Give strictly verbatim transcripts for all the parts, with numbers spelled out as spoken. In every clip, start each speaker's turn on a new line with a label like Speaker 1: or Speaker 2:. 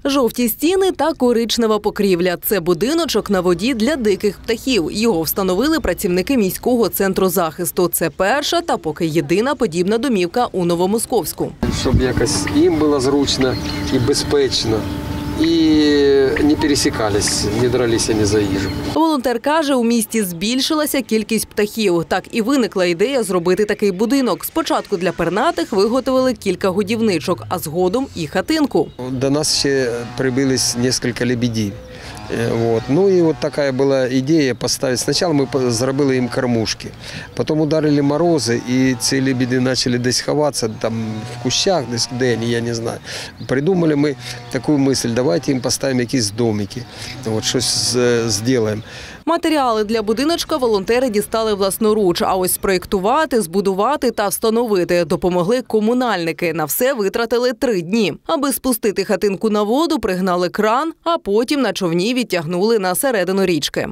Speaker 1: Жовті стіни та коричнева покрівля – це будиночок на воді для диких птахів. Його встановили працівники міського центру захисту. Це перша та поки єдина подібна домівка у Новомосковську.
Speaker 2: Щоб якось їм було зручно і безпечно. І не пересікались, не дралися ні за їжу.
Speaker 1: Волонтер каже, у місті збільшилася кількість птахів. Так і виникла ідея зробити такий будинок. Спочатку для пернатих виготовили кілька годівничок, а згодом і хатинку.
Speaker 2: До нас ще прибились кілька лебедів. Вот. Ну и вот такая была идея поставить. Сначала мы зробили їм кормушки, потом ударили морози, і ці лебеди почали десь ховатися, там в кущах, десь де, я не знаю. Придумали ми таку мисль, давайте їм поставимо якісь домики, от, щось зробимо.
Speaker 1: Матеріали для будиночка волонтери дістали власноруч, а ось спроєктувати, збудувати та встановити допомогли комунальники. На все витратили три дні. Аби спустити хатинку на воду, пригнали кран, а потім на човні відтягнули на середину річки.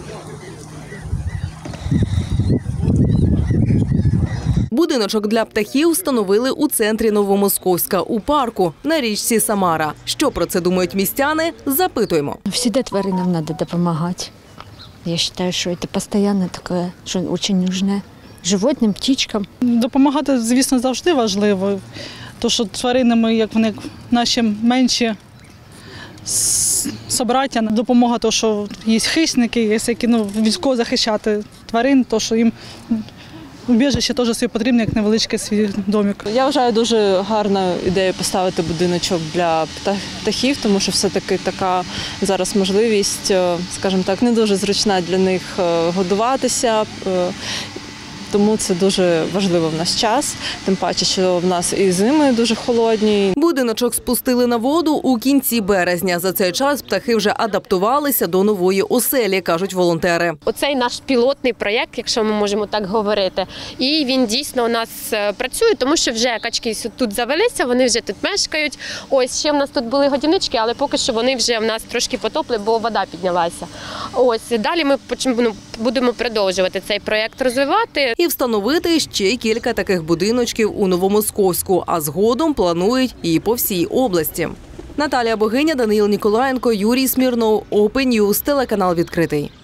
Speaker 1: Будиночок для птахів встановили у центрі Новомосковська, у парку, на річці Самара. Що про це думають містяни? Запитуємо.
Speaker 3: Всегда тваринам надо допомагати. Я вважаю, що це постійно таке, що дуже нужне животним, птичкам.
Speaker 4: Допомагати, звісно, завжди важливо. Тому що тваринами, як вони наші менші собраття, допомога, то, що є хищники, є які, ну, від кого захищати тварин, то, що їм убіжище теж собі потрібно, як невеличкий свій домик.
Speaker 5: Я вважаю, дуже гарна ідея поставити будиночок для птахів, тому що все-таки така зараз можливість, скажімо так, не дуже зручна для них годуватися. Тому це дуже важливо в наш час, тим паче, що в нас і зими дуже холодні.
Speaker 1: Будиночок спустили на воду у кінці березня. За цей час птахи вже адаптувалися до нової оселі, кажуть волонтери.
Speaker 6: Оцей наш пілотний проєкт, якщо ми можемо так говорити, і він дійсно у нас працює, тому що вже качки тут завелися, вони вже тут мешкають. Ось, ще в нас тут були годівнички, але поки що вони вже в нас трошки потопли, бо вода піднялася. Ось, далі ми будемо продовжувати цей проєкт розвивати.
Speaker 1: І встановити ще кілька таких будиночків у Новомосковську, а згодом планують і по всій області. Наталія Богиня, Даниїл Ніколаєнко, Юрій Смірнов, Open News, телеканал «Відкритий».